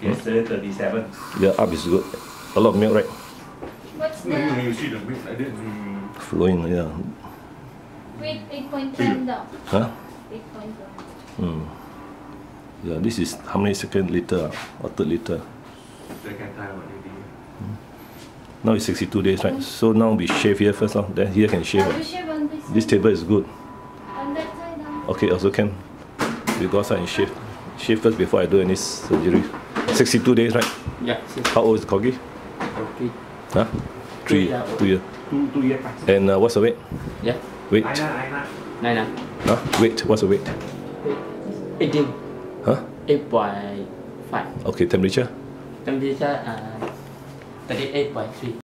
Yesterday 37. Yeah, up is good. A lot of milk, right? What's the You see the milk like that? Flowing, yeah. weight 8.1 daw? Huh? 8.1. Yeah, this is how many second liter or third liter? Second time already. Now it's 62 days, right? So now we shave here first, then here can shave. You shave on this This side? table is good. On that side now? Okay, also can. We go outside and shave. Shave first before I do any surgery. 62 days, right? Yeah. How old is Corgi? Okay. Huh? 3 years. 2 years. 2 years. And what's the weight? Yeah. Weight? Aina. 9 Huh? Weight? What's the weight? 18. Huh? 8.5. Okay, temperature? Temperature 38.3.